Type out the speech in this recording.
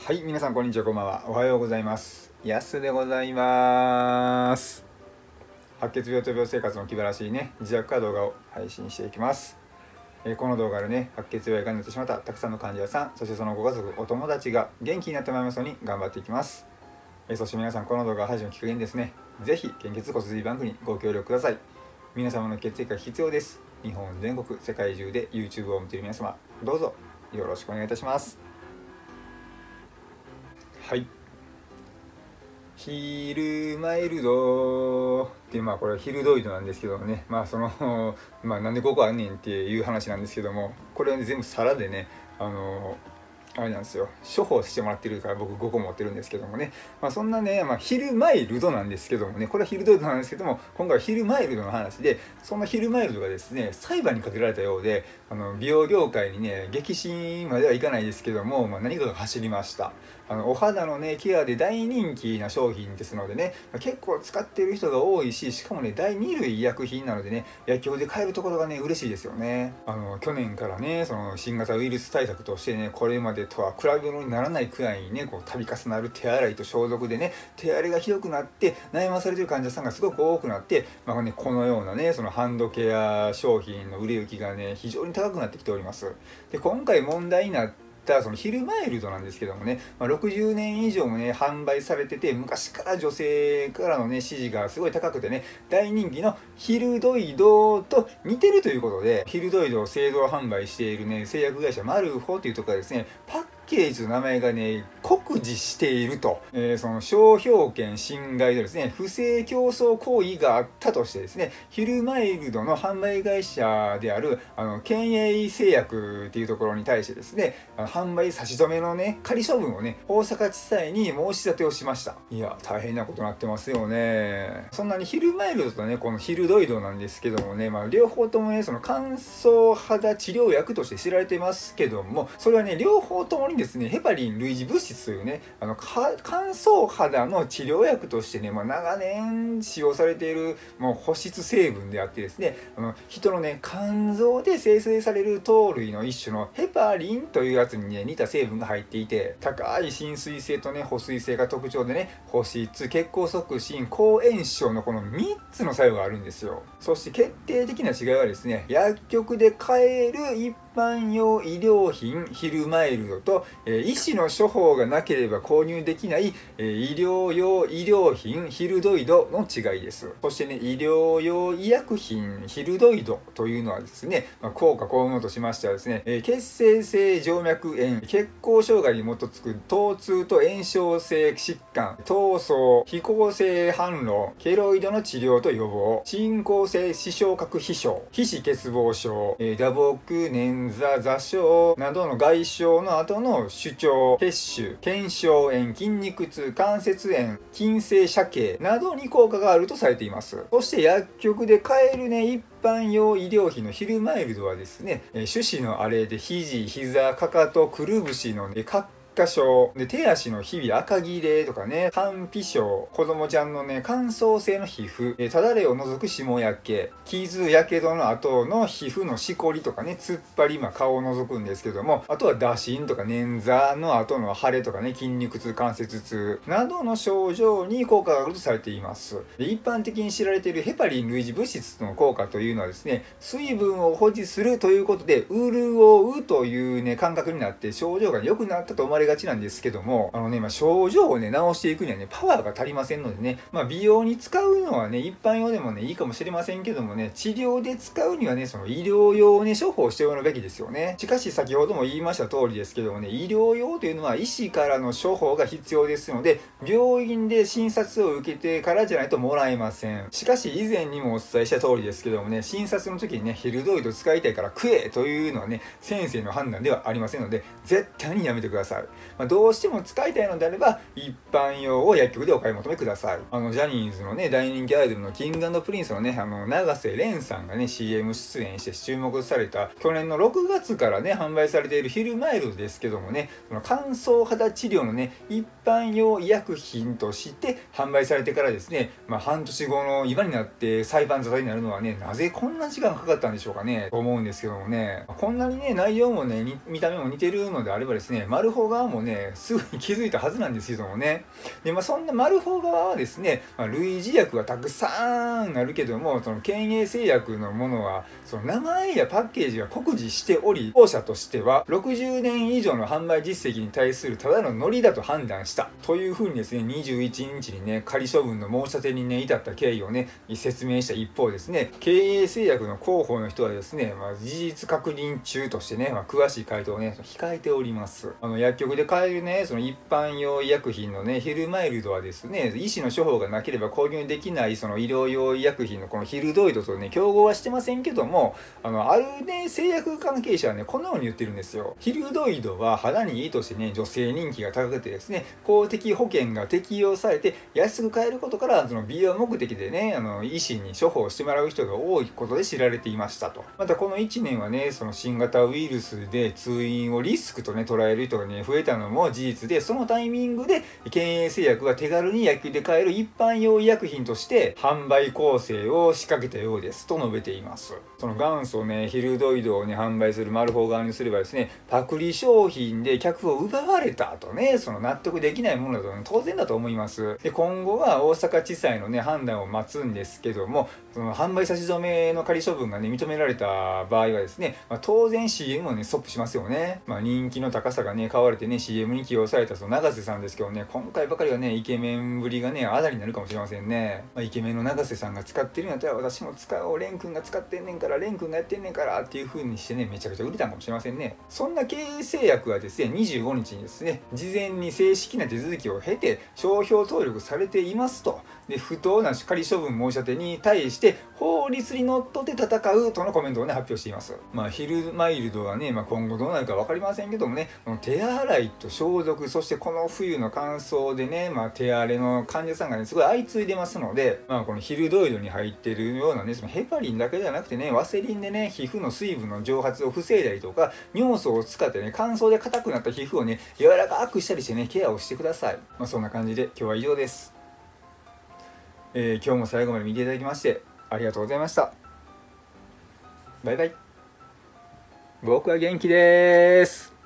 はい、皆さんこんにちは、こんばんは。おはようございます。やすでございます。白血病と病生活の気晴らしいね、自宅から動画を配信していきます。この動画でね、白血病やがんになってしまったたくさんの患者さん、そしてそのご家族、お友達が元気になってまいりますように頑張っていきます。そして皆さん、この動画配信をきっかけにですね、ぜひ献血骨髄バンクにご協力ください。皆様の血液が必要です。日本全国、世界中で YouTube を見ている皆様、どうぞよろしくお願いいたします。はい。ヒルマイルドってこれヒルドイドなんですけどもね、なんでここあんねんっていう話なんですけども、これはね、全部皿でね、あれなんですよ、処方してもらってるから僕5個持ってるんですけどもね、そんなね、ヒルマイルドなんですけどもね、これはヒルドイドなんですけども、今回はヒルマイルドの話で、そのヒルマイルドがですね、裁判にかけられたようで、美容業界にね、激震まではいかないですけども、何かが走りました。お肌のね、ケアで大人気な商品ですのでね、結構使っている人が多いし、しかもね、第2類医薬品なのでね、薬局で買えるところがね、嬉しいですよね。去年からね、その新型ウイルス対策としてね、これまでとは比べ物にならないくらいにね、こう度重なる手洗いと消毒でね、手荒れがひどくなって悩まされている患者さんがすごく多くなって、このようなね、そのハンドケア商品の売れ行きがね、非常に高くなってきております。で、今回問題になってそのヒルマイルドなんですけどもね、60年以上もね販売されてて、昔から女性からのね支持がすごい高くてね、大人気のヒルドイドと似てるということで、ヒルドイドを製造販売しているね製薬会社マルフォというところがですね、パッケージの名前がね酷似していると、その商標権侵害でですね、不正競争行為があったとしてですね、ヒルマイルドの販売会社である県営製薬っていうところに対してですね、販売差し止めのね仮処分をね大阪地裁に申し立てをしました。いや大変なことになってますよね。そんなにヒルマイルドとねこのヒルドイドなんですけどもね、両方ともねその乾燥肌治療薬として知られていますけども、それはね両方ともにですねヘパリン類似物質というね乾燥肌の治療薬としてね、長年使用されている保湿成分であってですね、人のね肝臓で生成される糖類の一種のヘパリンというやつにね似た成分が入っていて、高い浸水性とね保水性が特徴でね、保湿、血行促進、抗炎症のこの3つの作用があるんですよ。そして決定的な違いはですね、薬局で買える一般用医療品ヒルマイルドと、医師の処方がなければ購入できない、医療用医療品ヒルドイドの違いです。そしてね、医療用医薬品ヒルドイドというのはですね、効果効能としましてはですね、血清性静脈炎、血行障害に基づく疼痛と炎症性疾患、闘争、非行性反論、ケロイドの治療と予防、進行性視床核皮症、皮脂欠乏症、打撲、捻挫、座礁などの外傷の後の主張、血腫、腱鞘炎、筋肉痛、関節炎、筋性斜形などに効果があるとされています。そして薬局で買えるね、一般用医療費のヒルマイルドはですね、手指の荒れで肘、膝、かかと、くるぶしのね、箇所で手足の日々赤切れとかね、乾皮症、子供ちゃんのね乾燥性の皮膚、ただれを除く霜焼け、傷やけどの後の皮膚のしこりとかね、突っ張り、顔を除くんですけども、あとは打診とか捻挫の後の腫れとかね、筋肉痛、関節痛などの症状に効果があるとされています。で、一般的に知られているヘパリン類似物質の効果というのはですね、水分を保持するということで潤うというね感覚になって症状が良くなったと思われがちなんですけども、症状をね治していくにはねパワーが足りませんのでね、美容に使うのはね一般用でもねいいかもしれませんけどもね、治療で使うにはねその医療用をね処方しておくべきですよね。しかし先ほども言いました通りですけどもね、医療用というのは医師からの処方が必要ですので、病院で診察を受けてからじゃないともらえません。しかし以前にもお伝えした通りですけどもね、診察の時にねヒルドイド使いたいから食えというのはね先生の判断ではありませんので、絶対にやめてください。どうしても使いたいのであれば一般用を薬局でお買い求めください。ジャニーズのね大人気アイドルのKing&Princeのね永瀬廉さんがね CM 出演して注目された去年の6月からね販売されているヒルマイルドですけどもね、乾燥肌治療のね一般用医薬品として販売されてからですね、半年後の今になって裁判沙汰になるのはね、なぜこんな時間かかったんでしょうかねと思うんですけどもね、こんなにね内容もね見た目も似てるのであればですね、マルホ側もねすぐに気づいたはずなんですけどもね。でそんなマルホ側はですね、類似薬がたくさんあるけども、その健栄製薬のものはその名前やパッケージが酷似しており、当社としては60年以上の販売実績に対するただのノリだと判断したというふうにですね、21日にね仮処分の申し立てにね至った経緯をね説明した一方ですね、経営製薬の広報の人はですね、事実確認中としてね、詳しい回答をね控えております。薬局で買えるねその一般用医薬品のねヒルマイルドはですね、医師の処方がなければ購入できないその医療用医薬品のこのヒルドイドとね競合はしてませんけども、あるね製薬関係者はねこのように言ってるんですよ。ヒルドイドは肌にいいとしてね女性人気が高くてですね、公的保険が適用されて安く買えることから、その美容目的でね医師に処方してもらう人が多いことで知られていましたと。またこの1年はねその新型ウイルスで通院をリスクとね捉える人がね増えたのも事実で、そのタイミングで健栄製薬が手軽に薬局で買える一般用医薬品として販売構成を仕掛けたようですと述べています。その元祖ねヒルドイドをね販売するマルホ側にすればですね、パクリ商品で客を奪われたとね、その納得できないものだと、ね、当然だと思います。で今後は大阪地裁のね判断を待つんですけども、その販売差し止めの仮処分がね認められた場合はですね、当然 CM もねストップしますよね。人気の高さがね買われてね CM に起用されたその永瀬さんですけどね、今回ばかりはねイケメンぶりがねあだになるかもしれませんね。イケメンの永瀬さんが使ってるんやったら私も使おう、蓮くんが使ってんねんから、蓮くんがやってんねんからっていう風にしてねめちゃくちゃ売れたかもしれませんね。そんな経営製薬はですね25日にですね事前に正式な手続きを経て商標登録されていますと。で不当な仮処分申し立てに対して法律にのっとって戦うとのコメントをね発表しています。ヒルマイルドはね、今後どうなるか分かりませんけどもね、この手洗いと消毒、そしてこの冬の乾燥でね、手荒れの患者さんがねすごい相次いでますので、このヒルドイドに入ってるようなねそのヘパリンだけじゃなくてね、ワセリンでね皮膚の水分の蒸発を防いだりとか、尿素を使ってね乾燥で硬くなった皮膚をね柔らかくしたりしてねケアをしてください。そんな感じで今日は以上です。今日も最後まで見ていただきましてありがとうございました。バイバイ。僕は元気です。